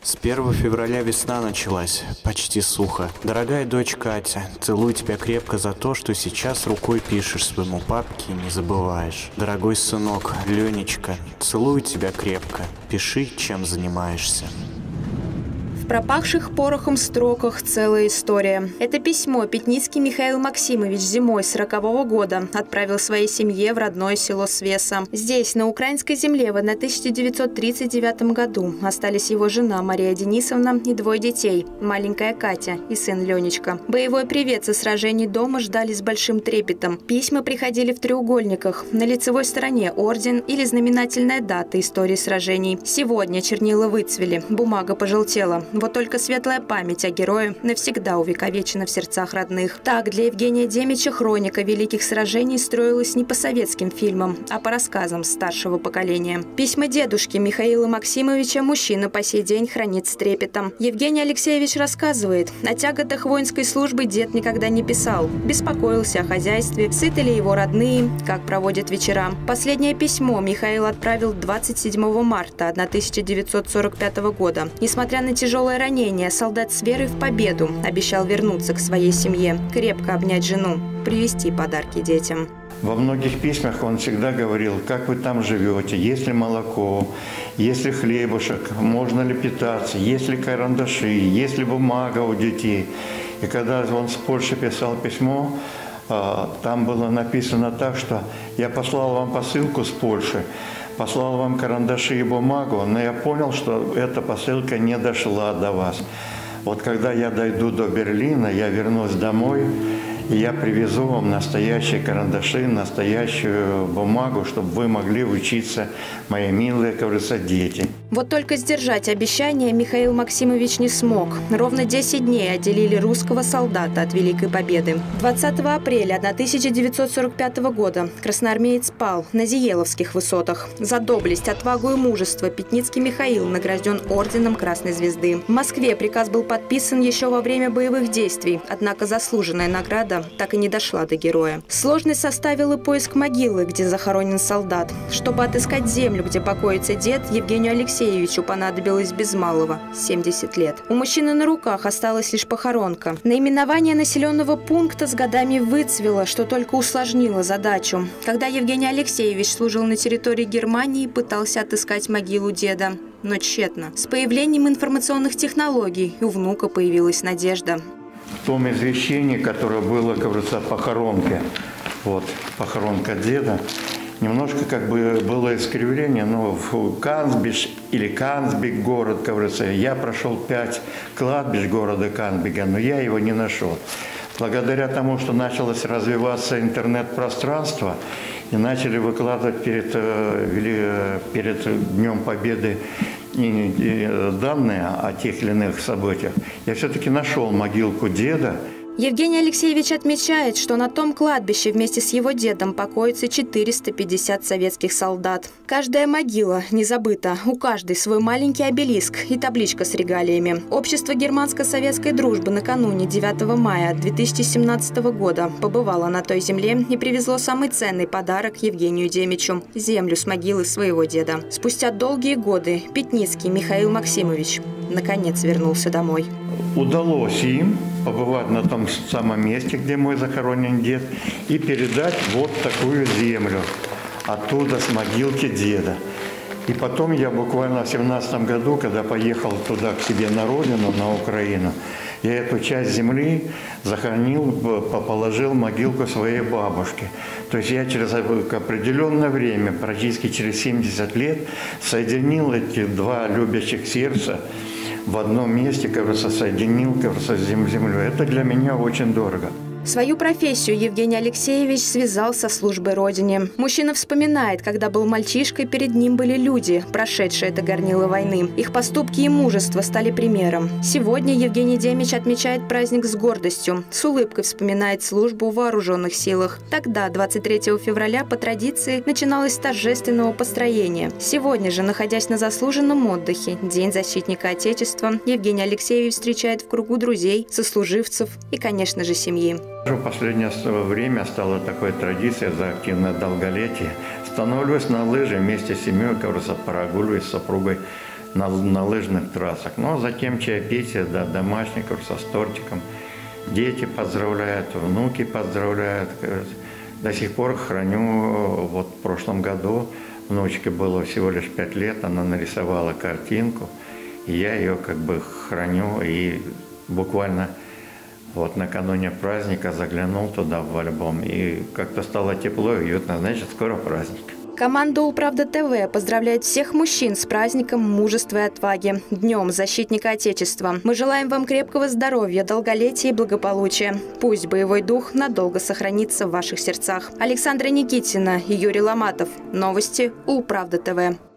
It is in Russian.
С 1 февраля весна началась, почти сухо. Дорогая дочь Катя, целую тебя крепко за то, что сейчас рукой пишешь своему папке и не забываешь. Дорогой сынок, Ленечка, целую тебя крепко. Пиши, чем занимаешься. В пропахших порохом строках целая история. Это письмо Пятницкий Михаил Максимович зимой 40-го года отправил своей семье в родное село Свеса. Здесь, на украинской земле, в 1939 году остались его жена Мария Денисовна и двое детей – маленькая Катя и сын Ленечка. Боевой привет со сражений дома ждали с большим трепетом. Письма приходили в треугольниках. На лицевой стороне орден или знаменательная дата истории сражений. Сегодня чернила выцвели, бумага пожелтела. Вот только светлая память о герое навсегда увековечена в сердцах родных. Так, для Евгения Демича хроника великих сражений строилась не по советским фильмам, а по рассказам старшего поколения. Письма дедушки Михаила Максимовича мужчина по сей день хранит с трепетом. Евгений Алексеевич рассказывает, о тяготах воинской службы дед никогда не писал. Беспокоился о хозяйстве, сыты ли его родные, как проводят вечера. Последнее письмо Михаил отправил 27 марта 1945 года. Несмотря на тяжелое ранение, солдат с верой в победу обещал вернуться к своей семье, крепко обнять жену, привезти подарки детям. Во многих письмах он всегда говорил, как вы там живете, есть ли молоко, есть ли хлебушек, можно ли питаться, есть ли карандаши, есть ли бумага у детей. И когда он с Польши писал письмо, там было написано так, что я послал вам посылку с Польши, послал вам карандаши и бумагу, но я понял, что эта посылка не дошла до вас. Вот когда я дойду до Берлина, я вернусь домой, и я привезу вам настоящие карандаши, настоящую бумагу, чтобы вы могли учиться, мои милые, как говорится, дети. Вот только сдержать обещание Михаил Максимович не смог. Ровно 10 дней отделили русского солдата от Великой Победы. 20 апреля 1945 года красноармеец пал на Зиеловских высотах. За доблесть, отвагу и мужество Пятницкий Михаил награжден орденом Красной Звезды. В Москве приказ был подписан еще во время боевых действий, однако заслуженная награда так и не дошла до героя. Сложность составил и поиск могилы, где захоронен солдат. Чтобы отыскать землю, где покоится дед, Евгению Алексеевичу понадобилось без малого 70 лет. У мужчины на руках осталась лишь похоронка. Наименование населенного пункта с годами выцвело, что только усложнило задачу. Когда Евгений Алексеевич служил на территории Германии, пытался отыскать могилу деда, но тщетно. С появлением информационных технологий у внука появилась надежда. В том извещении, которое было, как говорится, похоронка, вот, похоронка деда, немножко как бы было искривление, но в Кансбиш или Кансбиг город, как говорится, я прошел 5 кладбищ города Кансбига, но я его не нашел. Благодаря тому, что началось развиваться интернет-пространство и начали выкладывать перед Днем Победы данные о тех или иных событиях, я все-таки нашел могилку деда. Евгений Алексеевич отмечает, что на том кладбище вместе с его дедом покоится 450 советских солдат. Каждая могила не забыта, у каждой свой маленький обелиск и табличка с регалиями. Общество германско-советской дружбы накануне 9 мая 2017 года побывало на той земле и привезло самый ценный подарок Евгению Демичу – землю с могилы своего деда. Спустя долгие годы Пятницкий Михаил Максимович наконец вернулся домой. Удалось им побывать на том самом месте, где мой захоронен дед, и передать вот такую землю оттуда, с могилки деда. И потом я буквально в 17 году, когда поехал туда к себе на родину, на Украину, я эту часть земли захоронил, положил в могилку своей бабушки. То есть я через определенное время, практически через 70 лет, соединил эти два любящих сердца в одном месте, как бы соединил, как бы, с землей. Это для меня очень дорого. Свою профессию Евгений Алексеевич связал со службой Родине. Мужчина вспоминает, когда был мальчишкой, перед ним были люди, прошедшие это горнило войны. Их поступки и мужество стали примером. Сегодня Евгений Демич отмечает праздник с гордостью, с улыбкой вспоминает службу в вооруженных силах. Тогда, 23 февраля, по традиции, начиналось с торжественного построения. Сегодня же, находясь на заслуженном отдыхе, День защитника Отечества, Евгений Алексеевич встречает в кругу друзей, сослуживцев и, конечно же, семьи. В последнее время стала такой традицией за активное долголетие. Становлюсь на лыжи вместе с семьей, как раз прогуливаюсь с супругой на лыжных трассах. Но затем чаепитие домашников со тортиком. Дети поздравляют, внуки поздравляют. До сих пор храню, вот в прошлом году внучке было всего лишь 5 лет, она нарисовала картинку, и я ее как бы храню, и буквально вот накануне праздника заглянул туда в альбом, и как-то стало тепло и уютно, значит, скоро праздник. Команда «Управда ТВ» поздравляет всех мужчин с праздником мужества и отваги, Днем защитника Отечества. Мы желаем вам крепкого здоровья, долголетия и благополучия. Пусть боевой дух надолго сохранится в ваших сердцах. Александра Никитина и Юрий Ломатов. Новости «Управда ТВ».